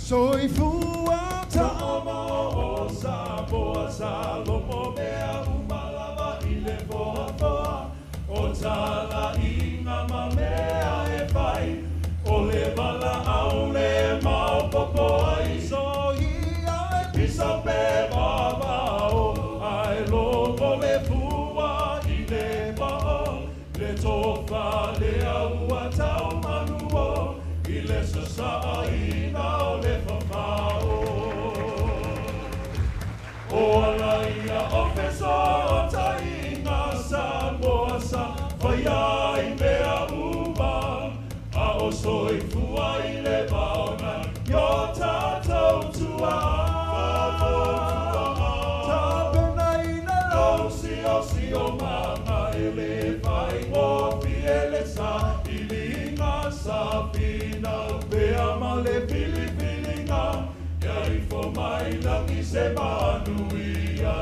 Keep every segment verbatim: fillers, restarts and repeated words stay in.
soifua Ta'amo o Samoa Salomo mea umalava I le foa foa o tala inga mamea e whai o le wala au le maupopo ai so ia e pisa pe wawao ai loko le fua I le wao le tofa le aua tau manuo I le sasaa ina o le whamao o ala ia ofeso o tainga sa moasa whaia I mea uma a o soifua I le maona yo tātou tua tapena ina o si o si o mama e le whai o piele sa I linga sa pina pea ma le pili pilinga Iai fo mai langi se manuia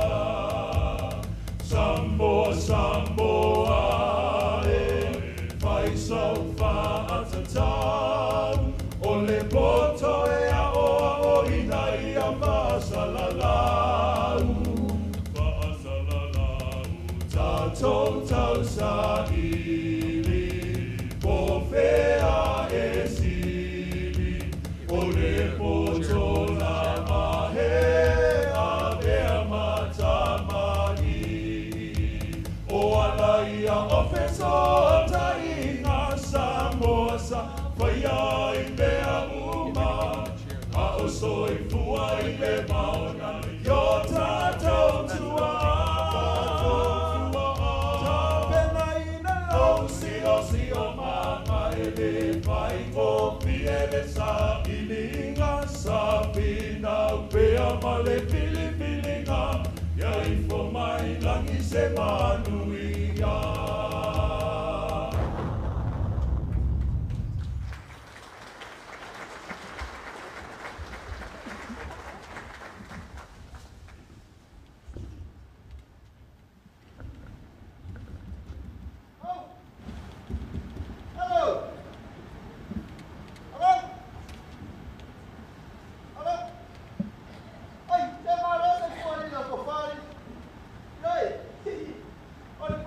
Samboa, Samboa e Whai sauwha atatau O le poto e a oa o ina I a whasalalau Whasalalau Tātou tau sa ili Po whea e sili O le poto la mahe a vea matamai O ala ia ofeso tainga Samoa sa whaia I mea uma A o soifua I le maona Yo tātou tua tapena ina O si o si o mama e le whai o piele sa I linga sa pina pea ma le pili pilinga Iai fo mai langi se manuia Hello. Hello. Hello. Ai, te maro se fuori da cofari. Dai. Oi,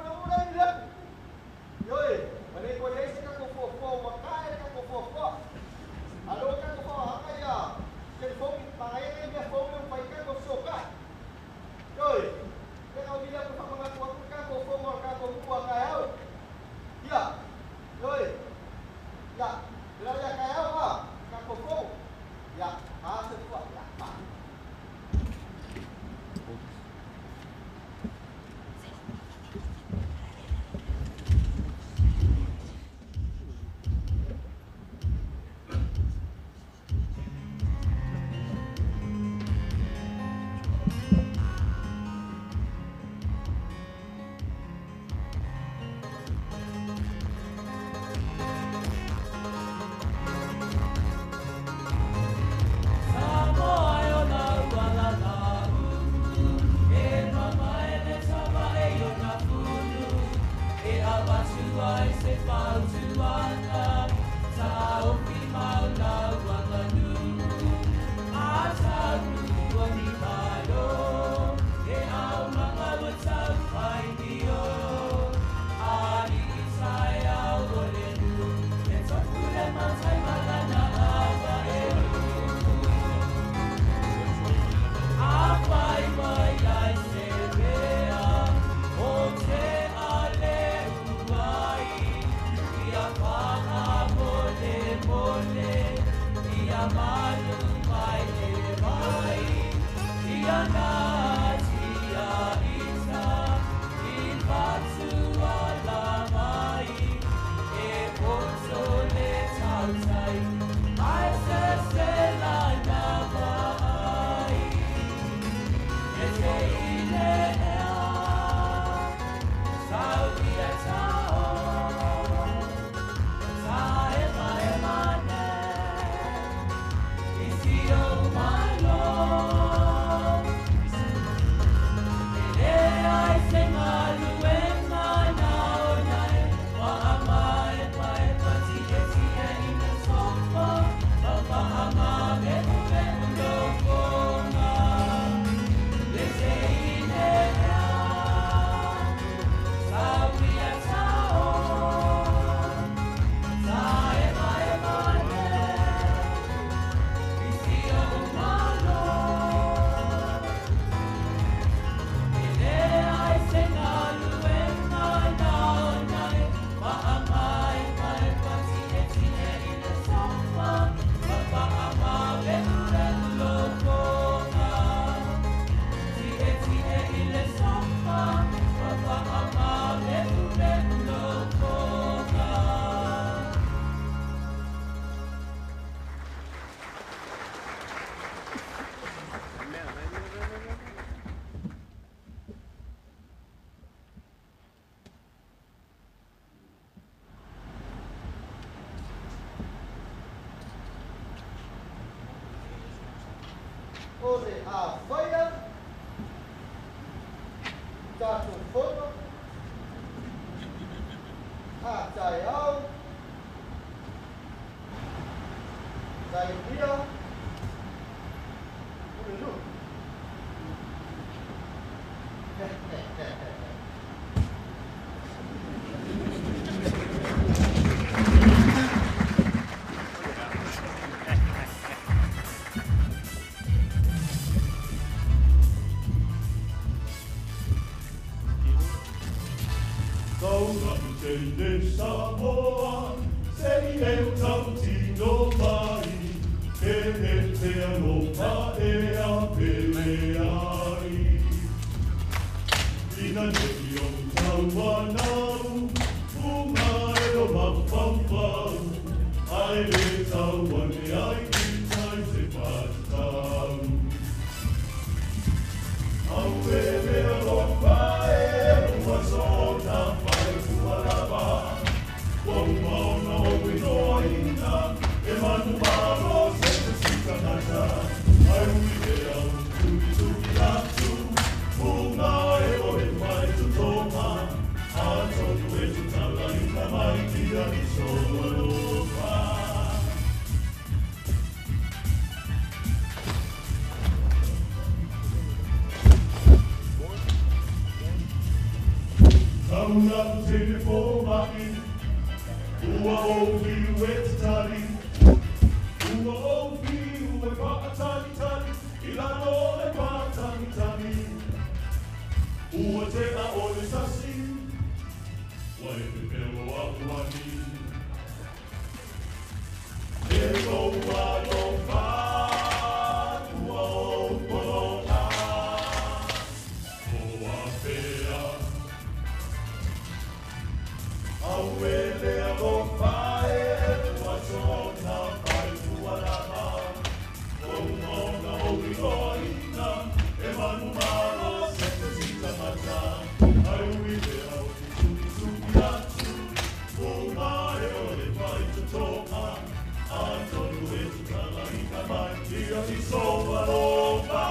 Ore a whaia, tātou whono, a tai au, tai pia, ore nu. Samoa, sei eu tautino mai, que he te aloha e a peleai. Ina nevi o tauanau, unga e o mawhawhau, ai le tauane ai ki tai te patau. Au e me aloha e ua sona mai kuaraba, Waumaona o inoina, e manu maro se te sikanata, ai ui e au tui tui atu, unga e ore mai tu tonga, a tonu e tu tala ina mai tia ni solofa. Tauna te fo mai, ua owi ue te tali, ua owi ue whaatali tali, i lano e whaatali tali. Ua te a o le sasi, ua e te pelo a uani. E kou a lo wha, ua o polona, o a pea. Au e lea lo whae, ua sona whae tuarama. O ngona o iroina, e manu maro se te sita mata. Ai ui lea o te tui tui atu, unga e o le whae te tonga. A tonu e tu tala ina mai, tia i soa lopa.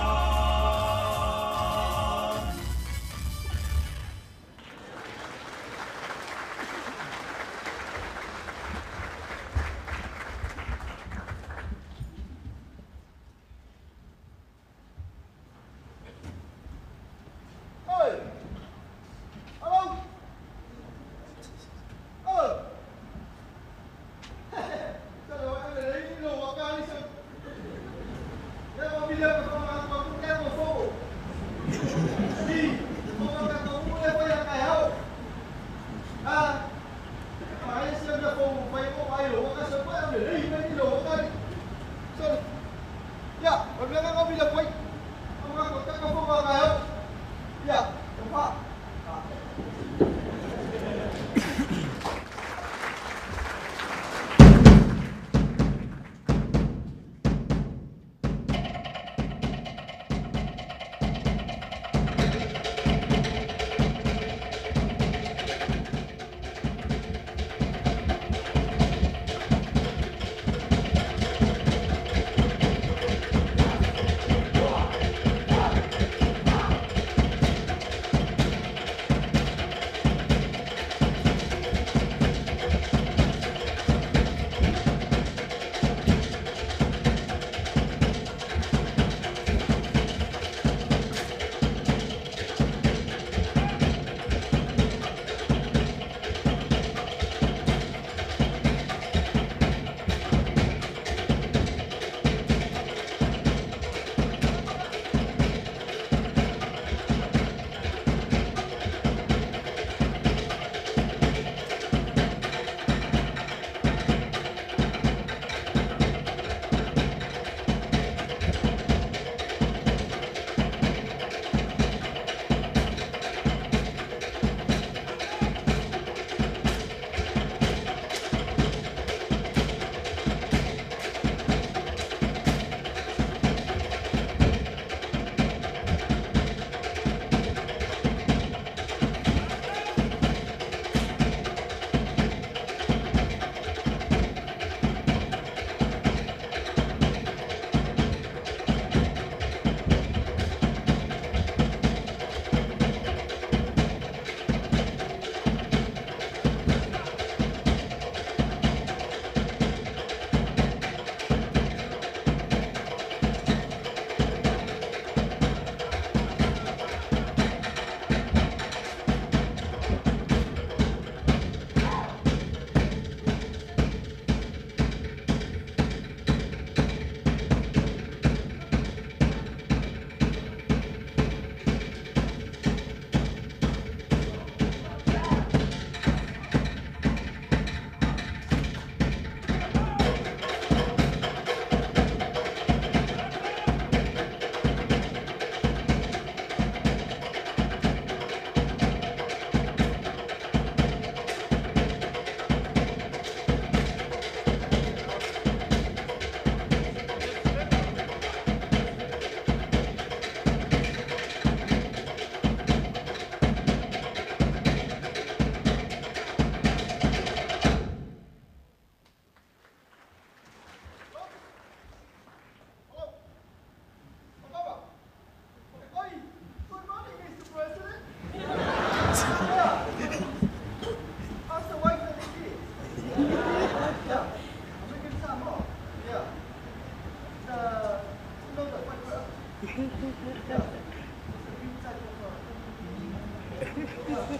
Yeah. Inside the car. Yeah.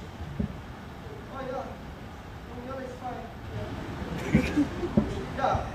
Oh yeah. Oh, yeah, it's fine. Yeah. Yeah.